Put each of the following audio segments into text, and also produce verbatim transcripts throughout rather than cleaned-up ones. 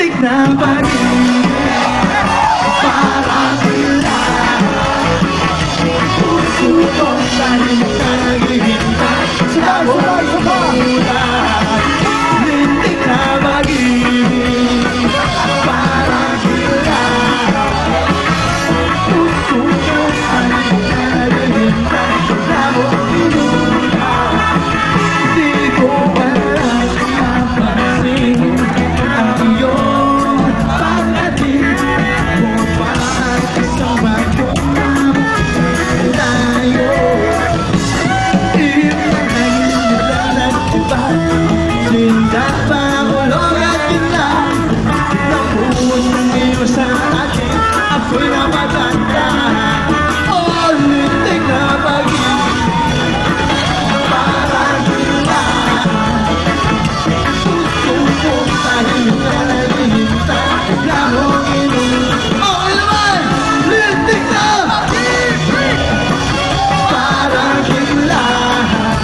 lintik na pag-ibig, parang ilan. Puso ko sa naghihintay sa bulan. Lintik na pag-ibig, parang ilan. Puso ko sa naghihintay sa bulan. Di ko alam napansin ang iyong pag-ating mo parang isang bagong tayo. Sinta pa ulong at kita nabuhos ng iyo sa akin, ako'y namatanda. Oh, lintik na pag-ibig, parang ilan. Puso ko tahimik na naghihintay na mong inulit. Oh, naman! Lintik na pag-ibig, parang ilan.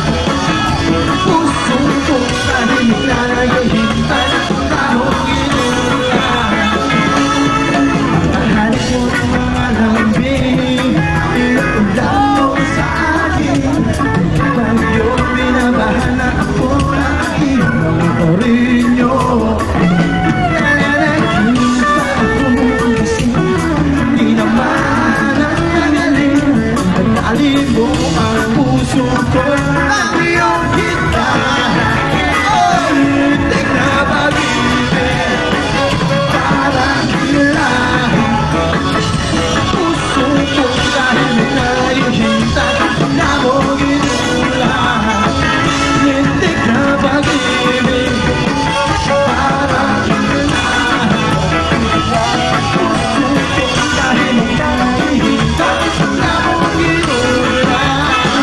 Puso ko tahimik na naghihintay na mong inulit. Mahal ko ng mga lambing, inuulan mo sa akin. Bagyong binabahan na ako ng iyong motorinyo. Nananaginip pa akong gising, di naman ang nagaling. Nagdalin mo ang puso ko ang iyong gitara. Oh, lintik na pag-ibig, parang ilan. Puso ko tahimik na naghihintay na mong inulan. Lintik na pag-ibig, parang ilan. Puso ko tahimik na naghihintay na mong inulan.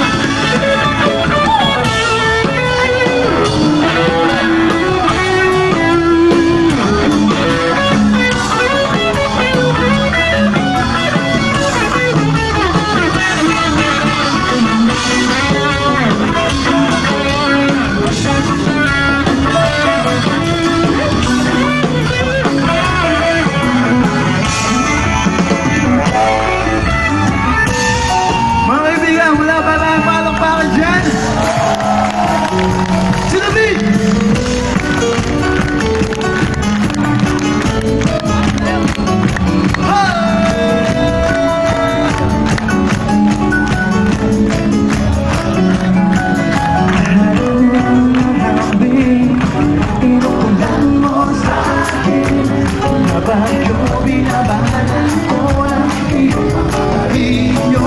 Mga kaibigan, wala ba lang palakpakan dyan? Sinabi! Inuulan mo sa akin, nabagyo binabahan ko ng iyong karinyo.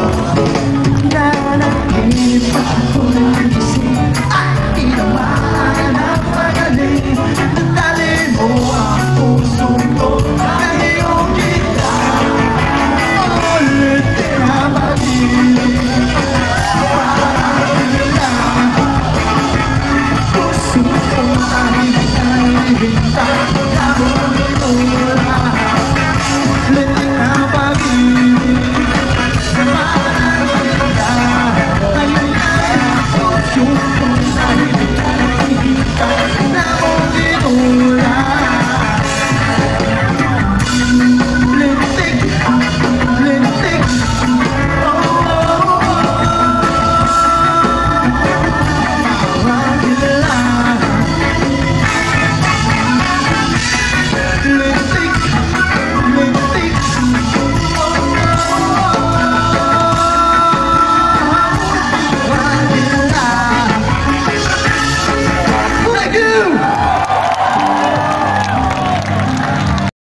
Nanaginip pa ako ng gising, at di naman ang magaling. Nagdalin mo ang puso ko ng iyong gitara. Oh, lintik na pag-ibig, parang ilan. Puso ko tahimik na naghihintay